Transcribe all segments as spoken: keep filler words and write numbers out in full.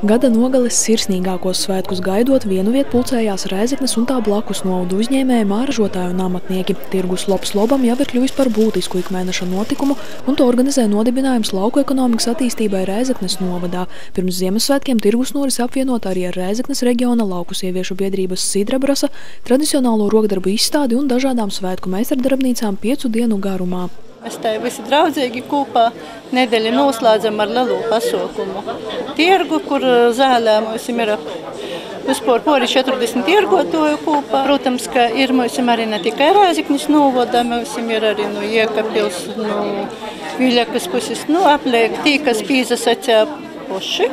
Gada nogales sirsnīgākos svētkus gaidot, vienu vietu pulcējās Rēzeknes un tā blakus novadu uzņēmēji, māražotāji un amatnieki. Tirgus Lops Lobam jau ir kļuvis par būtisku ikmēneša notikumu, un to organizē nodibinājums lauku ekonomikas attīstībai Rēzeknes novadā. Pirms Ziemassvētkiem tirgus noris apvienot arī ar Rēzeknes reģiona lauku sieviešu biedrības Sidrabrasa, tradicionālo rokdarbu izstādi un dažādām svētku meistardarbnīcām piecu dienu garumā. Mēs tā visi draudzīgi kopā nedēļu noslēdzam ar lielu pasaukumu. Tirgu, kur zālē mums ir vispār pori četrdesmit tirgotāju kopā. Protams, ka ir mums arī ne tikai Rēzeknes novada, mums ir arī no Jēkabpils, no Viļakas puses, no apliek tī, kas pīzasacē poši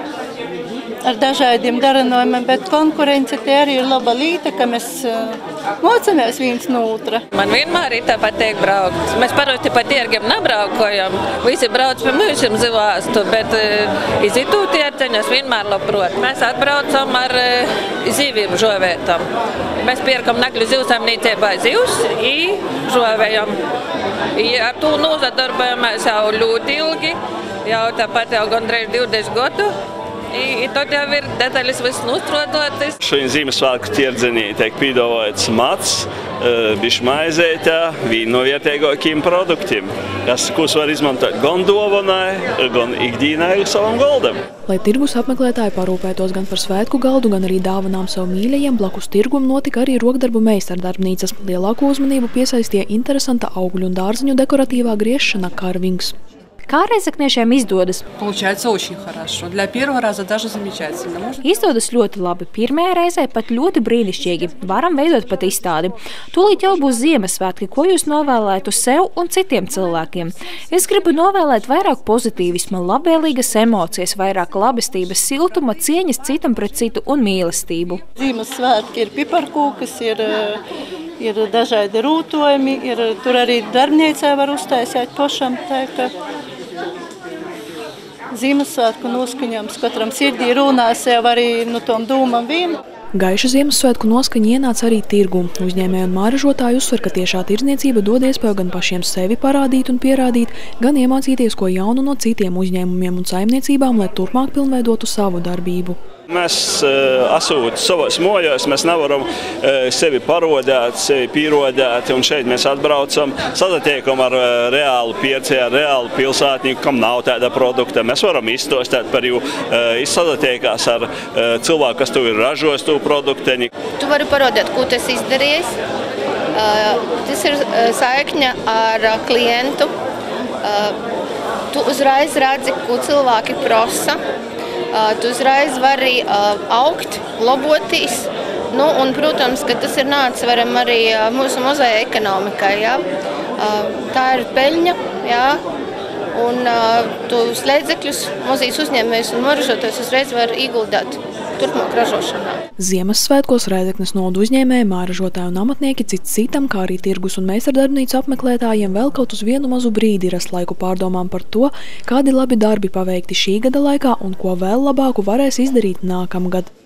ar dažādiem darinājumiem, bet konkurence te arī ir laba līta, ka mēs mocamies viens no otra. Man vienmēr ir tā patīk braukt. Mēs parasti pa tirgiem nebraukojam. Visi brauc pie mūžiem zivāstu, bet iz itū tirceņos vienmēr labprot. Mēs atbraucam ar zivīm žovētam. Mēs pierkam nakļu zivsaimniecībā zivs i žovējam. I ar to nozadarbojamies jau ļoti ilgi, jau tāpat jau gandrīz divdesmit gadu. I, i tad jau ir detaļas viss nostrādātas. Šodien Ziemassvētku tirdzenī tiek piedāvāts mats, bišķi maizētā, vīnu no vietējākiem produktiem, kas, kurus var izmantot gan dovanai, gan ikdīnai savam goldam. Lai tirgus apmeklētāji parūpētos gan par svētku galdu, gan arī dāvanām savu mīļajiem, blakus tirgum notika arī rokdarbu meistardarbnīcas. Lielāko uzmanību piesaistīja interesanta augļu un dārziņu dekoratīvā griešana karvings. Kā rēzekniešiem izdodas? Получается очень хорошо. Для первого раза даже замечательно. Можно... Izdodas ļoti labi. Pirmajā reizē pat ļoti brīnišķīgi. Varam veidot pat izstādi. Tūlīt jau būs Ziemassvētki, ko jūs novēlētu sev un citiem cilvēkiem. Es gribu novēlēt vairāk pozitīvisma, labvēlīgas emocijas, vairāk labestības, siltuma, cieņas citam pret citu un mīlestību. Ziemassvētki ir piparkūkas, ir, ir dažādi rūtojumi, ir, tur arī darbniecē var uztaisīt pašam. Tā, ka Ziemassvētku noskaņojums katram sirdī runās jau arī no tom dūmam vien. Gaiša Ziemassvētku noskaņa ienāca arī tirgu. Uzņēmēji un māražotāji uzsver, ka tiešā tirdzniecība dod iespēju gan pašiem sevi parādīt un pierādīt, gan iemācīties ko jaunu no citiem uzņēmumiem un saimniecībām, lai turpmāk pilnveidotu savu darbību. Mēs esot savos mojos, mēs nevaram sevi parodēt, sevi pierodēt, un šeit mēs atbraucam, sadatiekam ar reālu pircēju, ar reālu pilsētnieku, kam nav tāda produkta. Mēs varam izstostēt par jū, izsadatiekās ar cilvēku, kas tu ir ražos tu produkteni. Tu vari parodēt, ko tu esi izdarījis. Tas ir saikņa ar klientu. Tu uzreiz redzi, ko cilvēki prasa. Tu uzreiz vari augt, lobotīs. Nu, un, protams, ka tas ir nācis varam arī mūsu muzeja ekonomikai. Ja? Tā ir peļņa, ja? Un tos līdzekļus muzejas uzņēmējs un māražotājs uzreiz var ieguldīt turpmāk ražošanā. Ziemassvētkos Rēzeknes novadu uzņēmēji, māražotāji un amatnieki cits citam, kā arī tirgus un meistardarbnīcu apmeklētājiem vēl kaut uz vienu mazu brīdi rast laiku pārdomām par to, kādi labi darbi paveikti šī gada laikā un ko vēl labāku varēs izdarīt nākamgad.